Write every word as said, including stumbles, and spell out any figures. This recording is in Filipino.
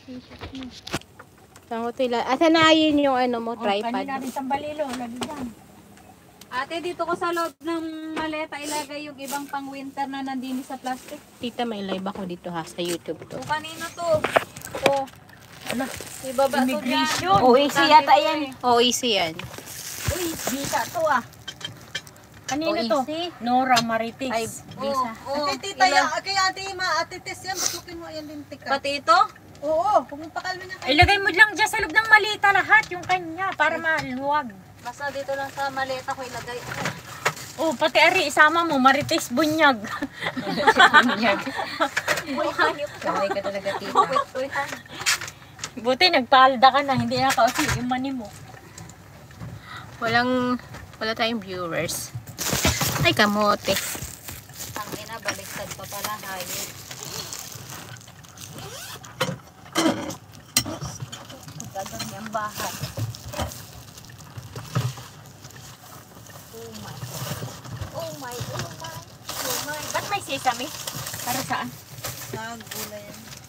Saan ko tila? Asa na yun yung ano mo, Oh, tripod? kanina rin tambalilo, lagi dyan. Ate, dito ko sa loob ng maleta ilagay yung ibang pang winter na nandini sa plastic. Tita, may live ako dito ha, sa YouTube to. O kanino to? O, Ano? ibaba to dyan. Immigration. O, easy yata yan. O, easy yan. Uy, visa to ah. Kanino Oh, to? easy. Nora Marites. Ay, Visa. oh, Ate, tita, ilan? ya, kay ate, ma, ate, tes yan, batukin mo yan din, tika. Pati ito? Oo, kung pakalmin na kayo. Ilagay mo lang dyan sa loob ng malita lahat, yung kanya, para maluwag. Basta dito lang sa maleta ko ilagay. Oh, pati ari, isama mo, Marites Bunyag. Bunyag. Uy, hayop ka. Kaway ka talaga, tita. Uy, uy, ha. Buti, nagpaalda ka na, hindi na kausi yung mani mo. Walang, wala tayong viewers. Ay, kamote. Ang ina, baliktad pa pala, hayop. Gagawin niyang bahay. Oh my. Oh my, oh my. Oh my. Ba't may sesame? Para saan? Nagula yan.